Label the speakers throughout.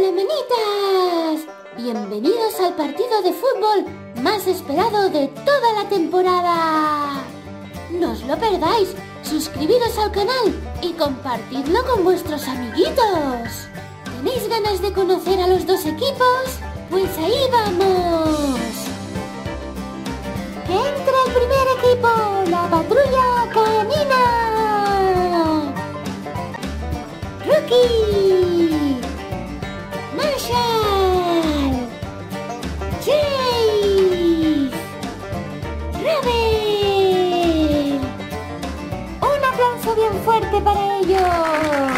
Speaker 1: ¡Hola, manitas! Bienvenidos al partido de fútbol más esperado de toda la temporada. No os lo perdáis, suscribiros al canal y compartidlo con vuestros amiguitos. ¿Tenéis ganas de conocer a los dos equipos? Pues ahí vamos. ¡Entra el primer equipo! ¡La Patrulla Canina! ¡Rookie! ¡Marshall! ¡Chase! ¡Raven! ¡Un aplauso bien fuerte para ellos!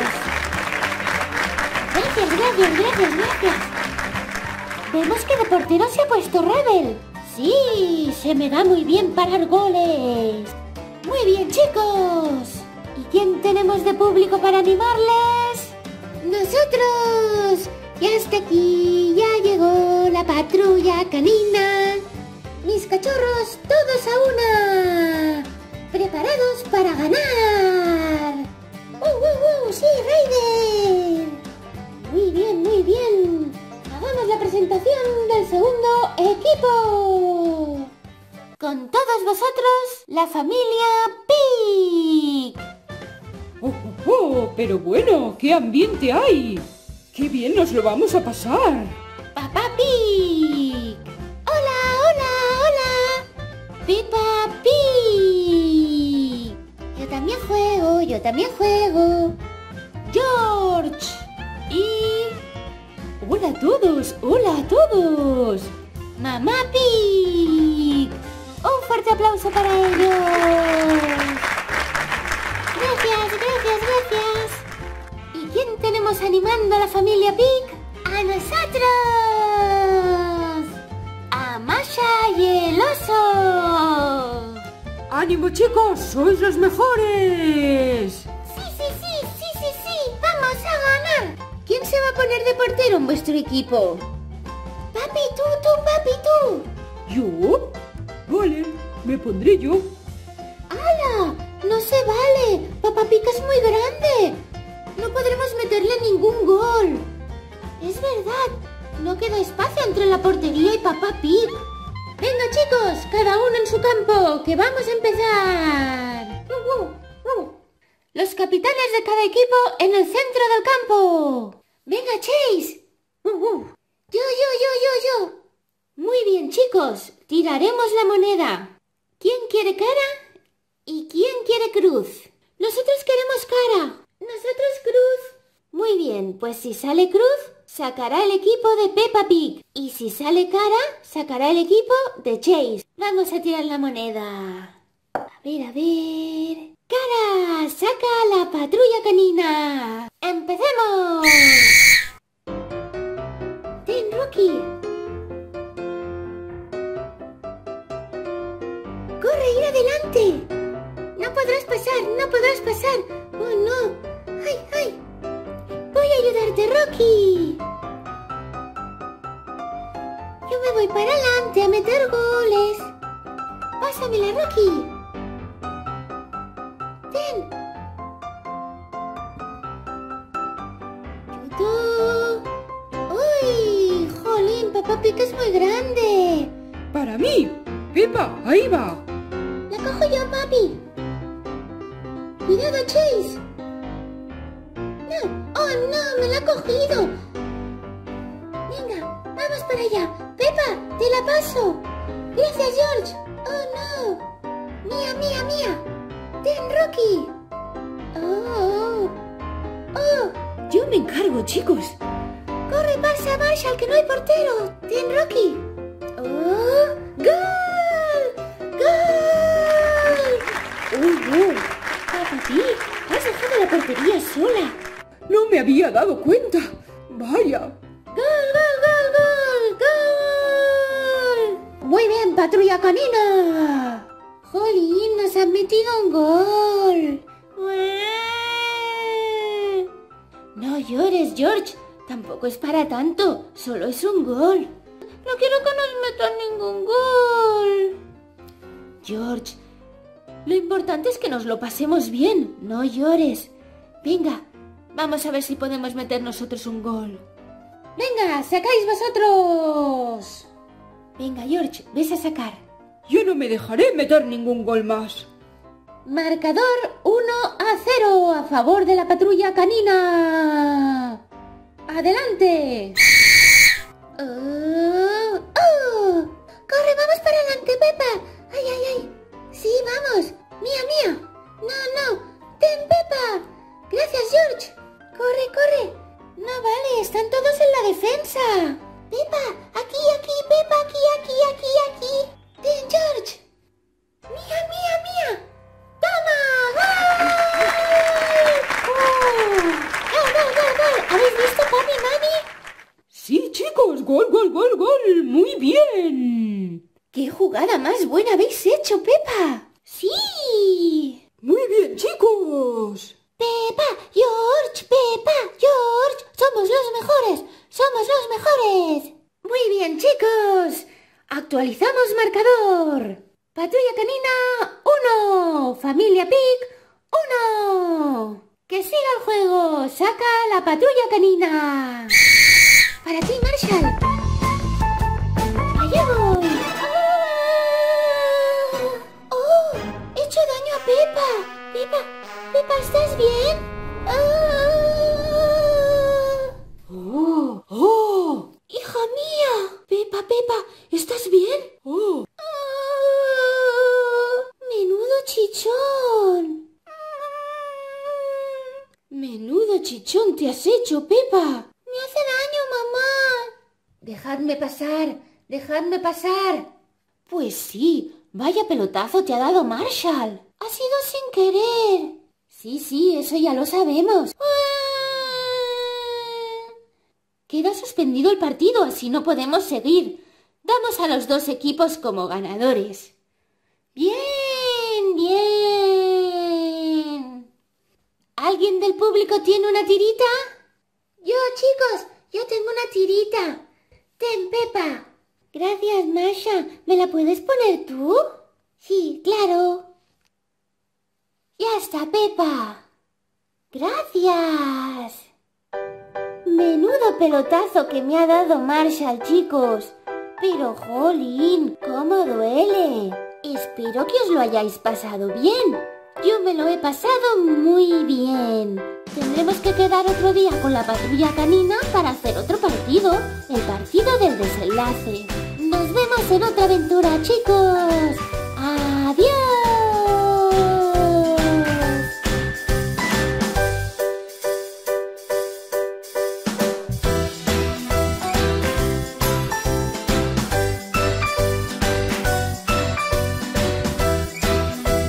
Speaker 1: Gracias. Vemos que de portero se ha puesto Raven. Sí, se me da muy bien parar goles. Muy bien, chicos. ¿Y quién tenemos de público para animarles? ¡Nosotros! Ya está aquí, ya llegó la Patrulla Canina. Mis cachorros, todos a una. Preparados para ganar. ¡Sí, Raiden! Muy bien. Hagamos la presentación del segundo equipo. Con todos vosotros, la familia Pig.
Speaker 2: Pero bueno, ¿qué ambiente hay? ¡Qué bien nos lo vamos a pasar!
Speaker 1: Papá Pig. Hola. Peppa Pig. Yo también juego.
Speaker 2: George. Y... ¡Hola a todos!
Speaker 1: Mamá Pig. Un fuerte aplauso para ellos. Gracias. ¿Y quién tenemos animando a la familia Pig? ¡A nosotros! ¡A Masha y el oso!
Speaker 2: ¡Ánimo, chicos! ¡Sois los mejores!
Speaker 1: Sí, ¡vamos a ganar! ¿Quién se va a poner de portero en vuestro equipo? Papi, tú.
Speaker 2: ¿Yo? Vale, me pondré yo.
Speaker 1: ¡Hala! ¡No se vale! Papá Pig es muy grande. No podremos meterle ningún gol. Es verdad, no queda espacio entre la portería y Papá Pig. Venga, chicos, cada uno en su campo, que vamos a empezar. Los capitanes de cada equipo en el centro del campo. Venga, Chase. Yo. Muy bien, chicos, tiraremos la moneda. ¿Quién quiere cara y quién quiere cruz? Nosotros queremos cara. Nosotros cruz. Muy bien, pues si sale cruz, sacará el equipo de Peppa Pig. Y si sale cara, sacará el equipo de Chase. Vamos a tirar la moneda. A ver. ¡Cara! ¡Saca la Patrulla Canina! ¡Empecemos! ¡Ten, Rocky! ¡Corre, ir adelante! ¡No podrás pasar! ¡Oh, no! ¡Ay! ¡Voy a ayudarte, Rocky! Yo me voy para adelante a meter goles. ¡Pásamela, Rocky! ¡Ten! ¡Chuto! ¡Uy! ¡Jolín! Papá Pig es muy grande.
Speaker 2: ¡Para mí! ¡Peppa, ahí va!
Speaker 1: ¡La cojo yo, papi! ¡Cuidado, Chase! ¡No! ¡Oh, no! ¡Me la ha cogido! Venga, vamos para allá. ¡Peppa, te la paso! ¡Gracias, George! ¡Oh, no! ¡Mía! ¡Ten, Rocky! ¡Oh!
Speaker 2: Yo me encargo, chicos.
Speaker 1: ¡Corre, pasa, Marshall, que no hay portero! ¡Ten, Rocky! ¡Oh! ¡Gol! Papá Pig, has dejado la portería sola.
Speaker 2: No me había dado cuenta. ¡Vaya!
Speaker 1: ¡Gol! ¡Muy bien, Patrulla Canina! ¡Jolín, nos han metido un gol! No llores, George. Tampoco es para tanto. Solo es un gol. No quiero que nos metan ningún gol. George, lo importante es que nos lo pasemos bien. No llores. Venga, vamos a ver si podemos meter nosotros un gol. Venga, sacáis vosotros. Venga, George, ves a sacar.
Speaker 2: Yo no me dejaré meter ningún gol más.
Speaker 1: Marcador 1-0 a favor de la patrulla canina. ¡Adelante! ¡Corre, vamos para adelante, Pepa! ¡Ay, ay, ay! ¡Sí, vamos! ¡Mía, mía! ¡No! ¡Ten, Pepa! ¡Gracias, George! ¡Corre, corre! No vale, están todos en la defensa. Pepa, aquí, Pepa, aquí. ¡Ten, George! ¡Mía! ¡Toma! ¡Gol! ¿Habéis visto, papi y mami?
Speaker 2: Sí, chicos, gol. Muy bien.
Speaker 1: ¡Qué jugada más buena habéis hecho, Pepa! ¡Sí!
Speaker 2: Muy bien, chicos.
Speaker 1: Pepa, George. Somos los mejores. Muy bien, chicos. Actualizamos marcador. Patrulla canina 1. Familia Pig 1. Que siga el juego. Saca la patrulla canina. Para ti, Marshall. Allá voy. ¡Oh! He hecho daño a Pepa. Pepa, ¿estás bien?
Speaker 2: ¡Oh!
Speaker 1: ¡Hija mía! Pepa, ¿estás bien?
Speaker 2: ¡Oh!
Speaker 1: ¡Menudo chichón! ¡Menudo chichón te has hecho, Pepa! ¡Me hace daño, mamá! Dejadme pasar. Pues sí, vaya pelotazo te ha dado Marshall. Ha sido sin querer. Sí, eso ya lo sabemos. Queda suspendido el partido, así no podemos seguir. Damos a los dos equipos como ganadores. Bien. ¿Alguien del público tiene una tirita? Yo, chicos, yo tengo una tirita. Ten, Pepa. Gracias, Masha. ¿Me la puedes poner tú? Sí, claro. Ya está, Pepa. Gracias. Menudo pelotazo que me ha dado Marshall, chicos. Pero, jolín, cómo duele. Espero que os lo hayáis pasado bien. Yo me lo he pasado muy bien. Tendremos que quedar otro día con la patrulla canina para hacer otro partido. El partido del desenlace. Nos vemos en otra aventura, chicos. ¡Adiós!